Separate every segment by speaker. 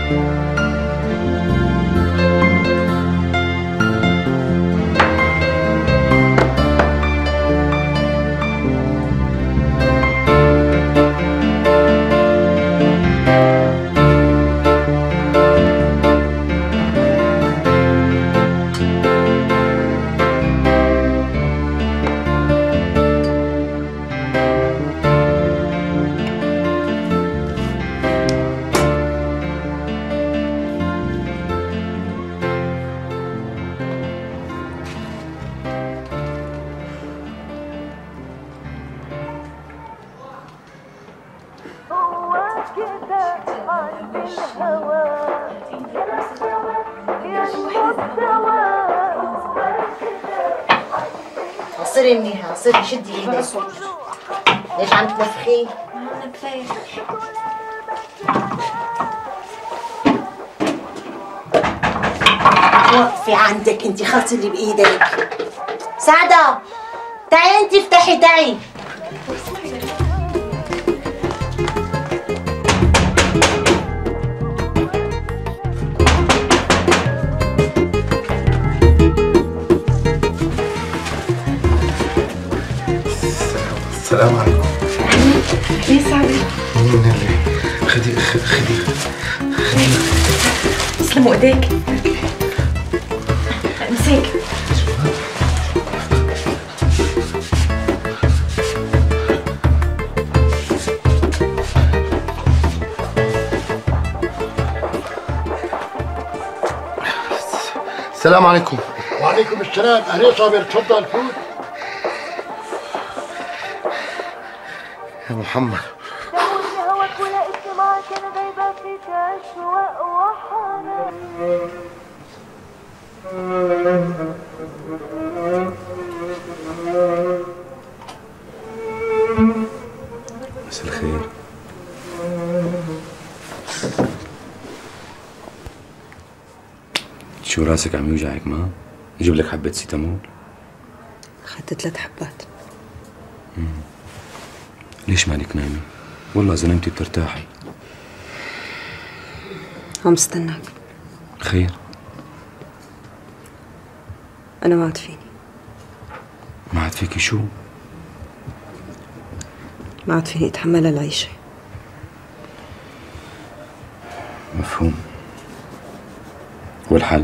Speaker 1: عصري منيحة، عصري شدي ايدك. ليش عم تنفخي؟
Speaker 2: عم نفيخ.
Speaker 1: وقفي عندك انت، خلصي اللي بايدك. سعدة تعي انت، افتحي تعي.
Speaker 3: السلام عليكم.
Speaker 2: ليه سعدة؟
Speaker 3: مين اللي خدي
Speaker 2: اسلموا ايديك. امسك.
Speaker 3: السلام عليكم.
Speaker 4: وعليكم السلام. اهلا صابر، تفضل فوت.
Speaker 3: يا محمد.
Speaker 5: هواك ولا اجتماع كان غيبة فيك أشواق وحنان.
Speaker 6: مساء الخير. شو راسك عم يوجعك؟ ما نجيب لك حبة سيتامول؟
Speaker 7: أخذت 3 حبات.
Speaker 6: ليش مالك نايمة؟ والله إذا نمتي بترتاحي.
Speaker 7: عم استناك.
Speaker 6: خير؟
Speaker 7: أنا ما عاد فيني.
Speaker 6: ما عاد فيكي شو؟
Speaker 7: ما عاد فيني أتحمل العيشة.
Speaker 6: مفهوم. والحل؟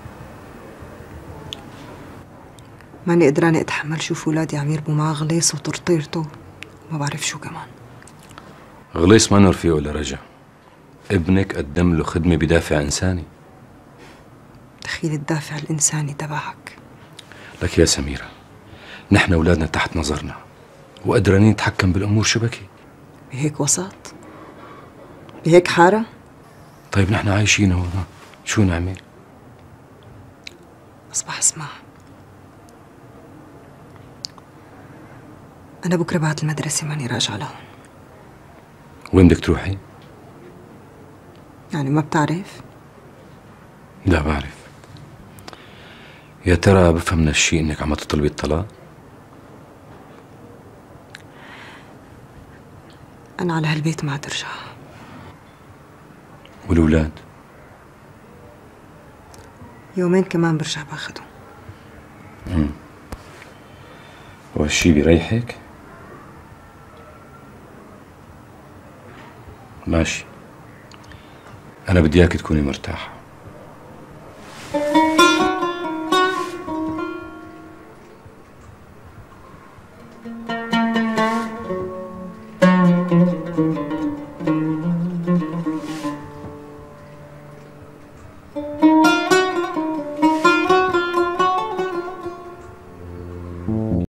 Speaker 7: ماني قدرانة أتحمل شوف أولادي عم يربوا معاه غليص وطرطيرته وما بعرف شو كمان.
Speaker 6: غليص ما رفيقه إلا رجع. ابنك قدم له خدمة بدافع إنساني.
Speaker 7: تخيل الدافع الإنساني تبعك.
Speaker 6: لك يا سميرة، نحن أولادنا تحت نظرنا وقدرانين نتحكم بالأمور شبكي.
Speaker 7: بهيك وسط؟ بهيك حارة؟
Speaker 6: طيب نحن عايشين هون، شو نعمل؟
Speaker 7: أصبح اسمع، أنا بكرة بعد المدرسة ماني راجعة لهون.
Speaker 6: وين بدك تروحي؟
Speaker 7: يعني ما بتعرف؟
Speaker 6: لا بعرف. يا ترى بفهم من الشيء انك عم تطلبي الطلاق؟
Speaker 7: أنا على هالبيت ما عاد ارجع.
Speaker 6: والأولاد؟
Speaker 7: يومين كمان برجع باخدهم.
Speaker 6: وهالشي بيريحك؟ ماشي، أنا بدي إياك تكوني مرتاحة.